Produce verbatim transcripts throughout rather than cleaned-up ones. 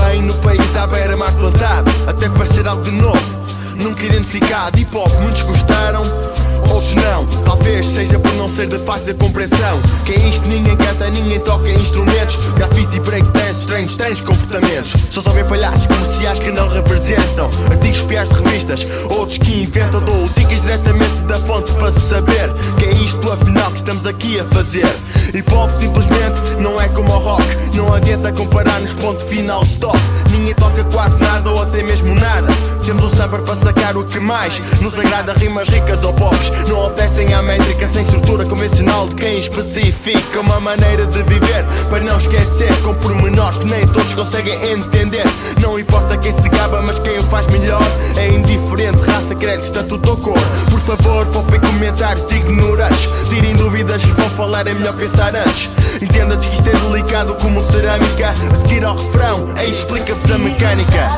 bem no país à beira-mar plantado, até parecer algo de novo, nunca identificado. Hip hop muitos gostaram, outros não. Talvez seja por não ser de fácil compreensão. Que é isto? Ninguém canta, ninguém toca instrumentos. Graffiti, breakdance, estranhos, estranhos comportamentos. Só sabem palhaços comerciais que não representam. Artigos espiais de revistas, outros que inventam. Dou dicas diretamente da fonte para saber que é isto afinal que estamos aqui a fazer. Hip hop simplesmente não é como o rock. Não adianta comparar-nos, ponto final, stop. Ninguém toca quase nada ou até mesmo nada. Temos um saber para sacar o que mais nos agrada. Rimas ricas ou pops não obedecem à métrica, sem estrutura convencional de quem especifica uma maneira de viver, para não esquecer com pormenores que nem todos conseguem entender. Não importa quem se gaba, mas quem o faz melhor é indiferente, raça, crédito, estatuto ou cor. Por favor, poupem comentários ignorantes. Tirem dúvidas, vão falar, é melhor pensar antes. Entenda-se que isto é delicado como cerâmica. A seguir ao refrão, aí explica-vos a mecânica.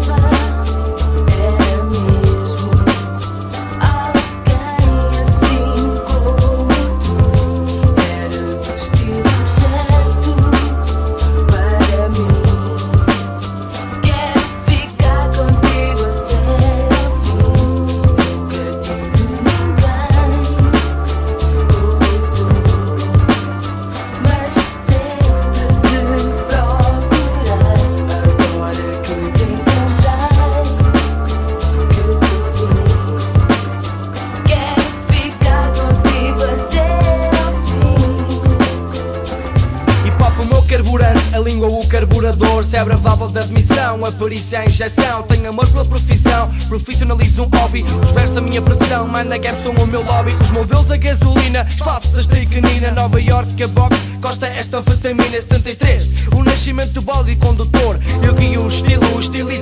A língua, o carburador, cebra a válvula da admissão, a perícia, a injeção. Tenho amor pela profissão, profissionalizo um hobby. Os versos a minha pressão, manda gap, são o meu lobby. Os modelos a gasolina, os falsos a estricanina. Nova York, a box, Costa esta anfetamina. Setenta e três, o nascimento do bode condutor. Eu guio o estilo, o estilo